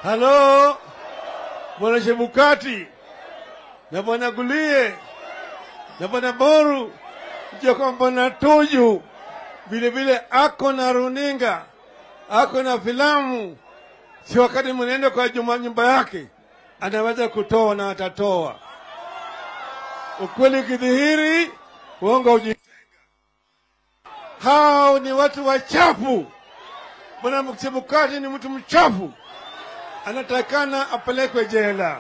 Halo, Bwana Chebukati na Bwana Gulie na Bwana Boru, kwa Bwana Tuju, vile ako na runinga, ako na filamu. Si wakati mnaenda kwa nyumba yake anaweza kutoa na atatoa. Ukweli kidhihiri, uongo ujitenga. Hao ni watu wachafu. Bwana Chebukati ni mtu mchafu, anatakana apelekwe jela.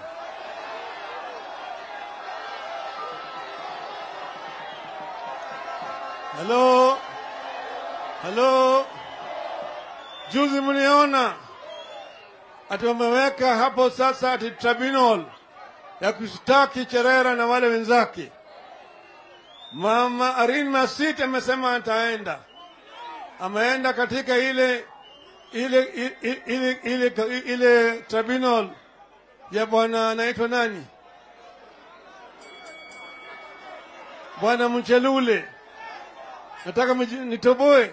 Halo, juzi mniona ati wameweka hapo sasa ati tribunal ya kushtaki Cherera na wale wenzake. Mama Irene Masit amesema ataenda. Ameenda katika ile tribunal ya bwana anaitwa nani? Bwana Mchelule. Nataka nitoboe.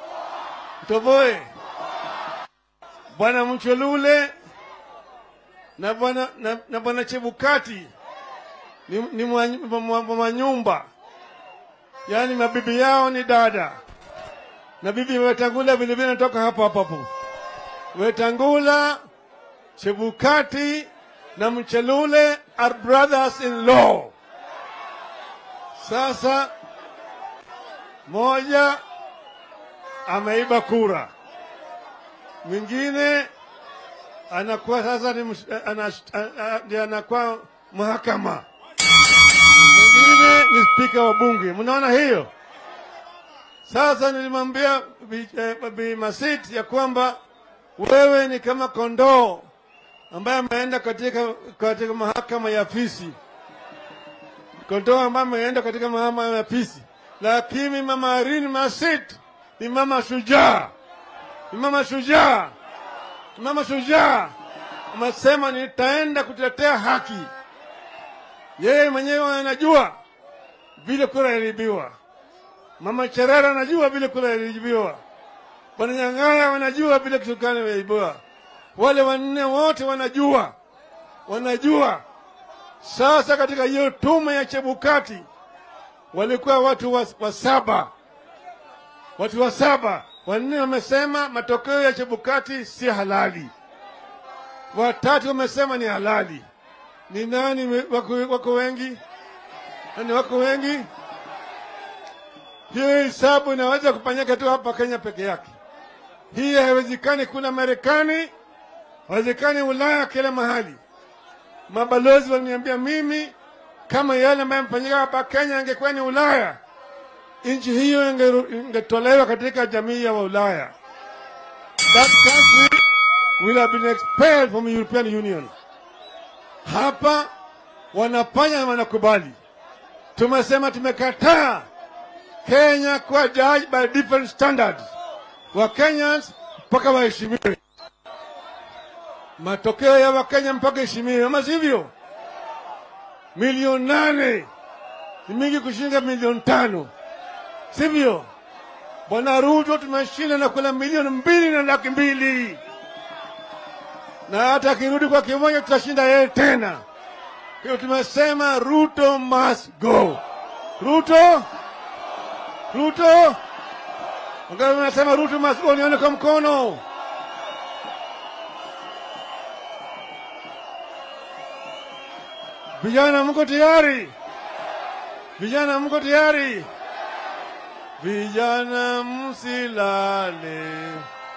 Bwana Mchelule na bwana Chebukati ni manyumba. Yaani mabibi yao ni dada. Na bibi Wetangula vile natoka hapo. Wetangula, Chebukati na Mchelule are brothers in law. Sasa moja ameiba kura, mwingine anakuwa sasa anakuwa mahakama, mwingine ni spika wa bunge. Mnaona hiyo? Sasa nilimwambia Bi Masit ya kwamba wewe ni kama kondoo ambaye ameenda katika mahakama ya fisi. Kondoo ambaye ameenda katika mahakama ya fisi. Lakini Mama Irene Masit ni mama shujaa. Mama shujaa. Amesema nitaenda kutetea haki. Yeye mwenyewe anajua vile kura iliibiwa. Mama Cherera anajua vile kura iliibiwa. Bwana Nyang'aya wanajua vile kisukani iliibiwa. Wale wanne wote wanajua. Sasa katika hiyo tume ya Chebukati walikuwa watu wa saba. Wanne wamesema matokeo ya Chebukati si halali. Watatu wamesema ni halali. Ni nani wako wengi? Nani wako wengi? Hiyo hesabu inaweza kufanyika tu hapa Kenya peke yake. Hii haiwezekani kule Marekani, haiwezekani Ulaya, kila mahali. Mabalozi waliniambia mimi kama yale ambayo yamefanyika hapa Kenya angekuwa ni Ulaya, nchi hiyo ingetolewa katika jamii ya Ulaya. That country will have been expelled from the European Union. Hapa wanafanya na wanakubali. Tumesema tumekataa Kenya kuwa judged by different standards. Wa Kenyans mpaka waheshimiwe. Matokeo ya Wakenya mpaka heshimiwe. Ama sivyo? 8,000,000 ni mingi kushinda 5,000,000. Sivyo? Bwana Ruto tumeshinda na kula 2,200,000. Na hata kirudi kwa kimoja tutashinda yeye tena. Kwa tumesema Ruto must go. Ruto? Wangapi wanasema Ruto must go? Nione kwa mkono. Vijana mko tayari? Vijana msilale.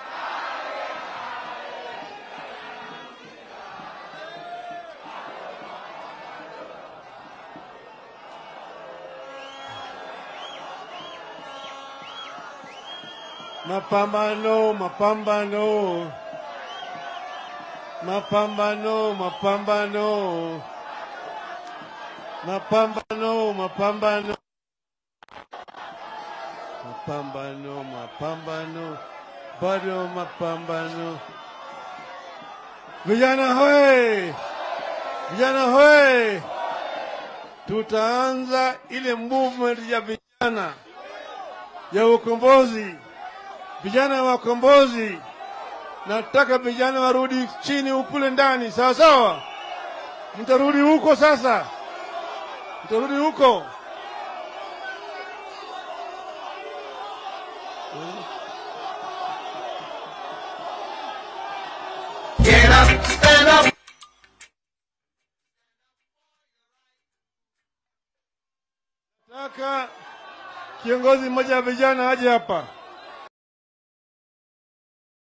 Mapambano. Mapambano. Bado mapambano. Vijana hoye! Tutaanza ile movement ya vijana ya ukombozi. Vijana wa ukombozi Nataka vijana warudi chini ukule ndani, sawa sawa. Mtarudi huko sasa, mtarudi huko. Get up, stand up. Nataka kiongozi mmoja wa vijana aje hapa.